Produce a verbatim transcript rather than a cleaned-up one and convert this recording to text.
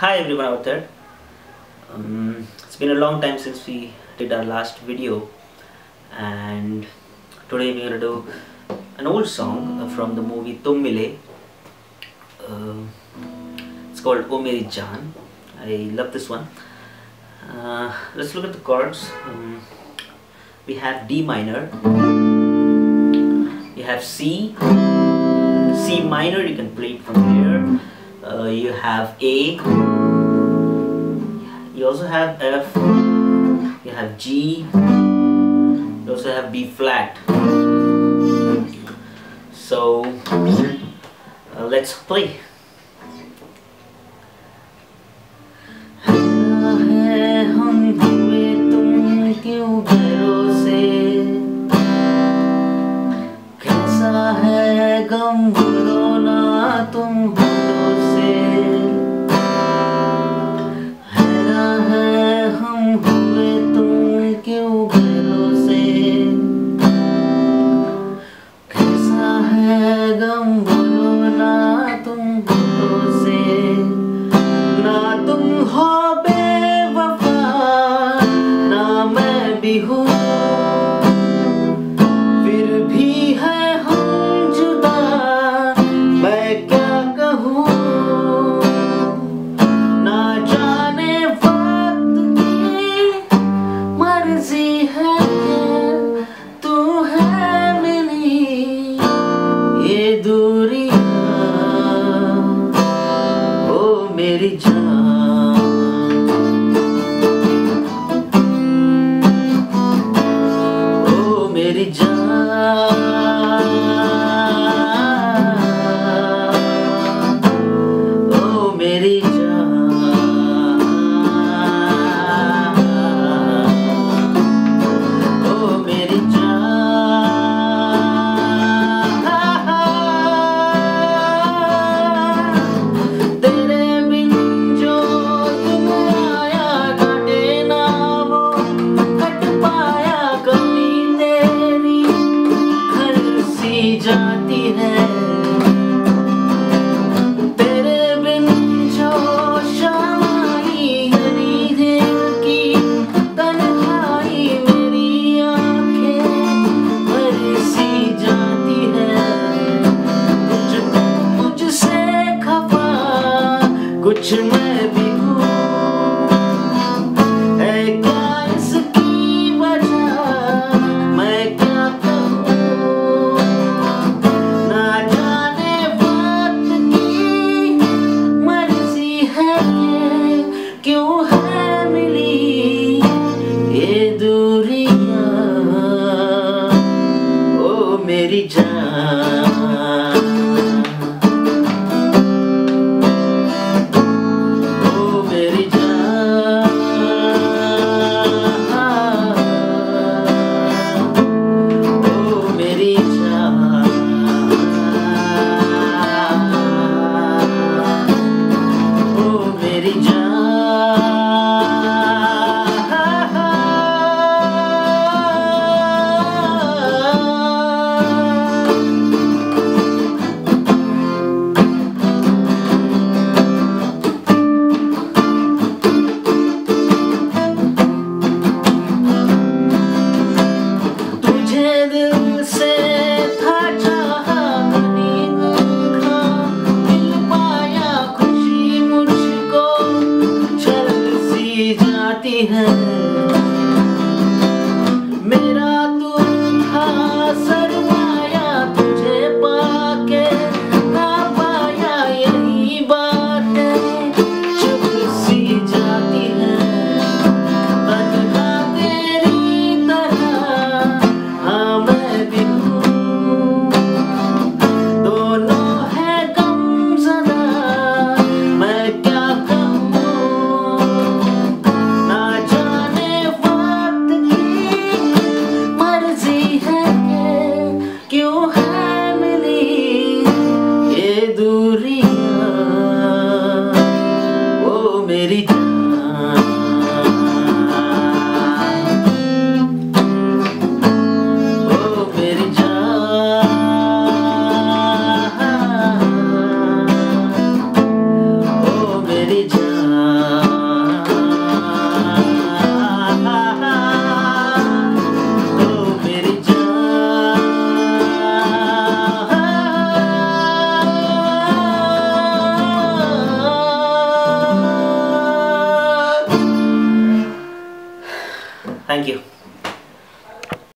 Hi everyone out there. Um, it's been a long time since we did our last video, and today we're gonna do an old song uh, from the movie Tum Mile. Uh, it's called O Meri Jaan. I love this one. Uh, let's look at the chords. Um, we have D minor. You have C, C minor. You can play it from here. Uh, you have A. You also have F. You have G. You also have B flat. So uh, let's play. फिर भी है हम जुदा, मैं क्या कहूँ, ना जाने वक्त की मर्जी है, तू है मिली ये दूरियां, ओ मेरी जान। मेरी जान, ओ मेरी जान, ओ मेरी जान, तेरे बिन जो तुम आया काटे ना वो कट पाया कभी जाती है, तेरे बिन जो शामाई गली की तन्हाई मेरी आंखें भर सी जाती है, कुछ मुझसे खफा कुछ मैं भी हूँ, है क्या इसकी वजह मैं क्या क्यों है मिली ये दूरियां, ओ मेरी जान, ओ मेरी जान, ओ मेरी जान, ओ मेरी जान। है मेरा तू था सरमाया, तुझे पाके ना पाया यही बात चुप सी जाती है, तन्हा तेरी तरह हाँ मैं भी हूँ, दोनों है गमज़दा मैं क्या कहूँ, ना जाने Thank you.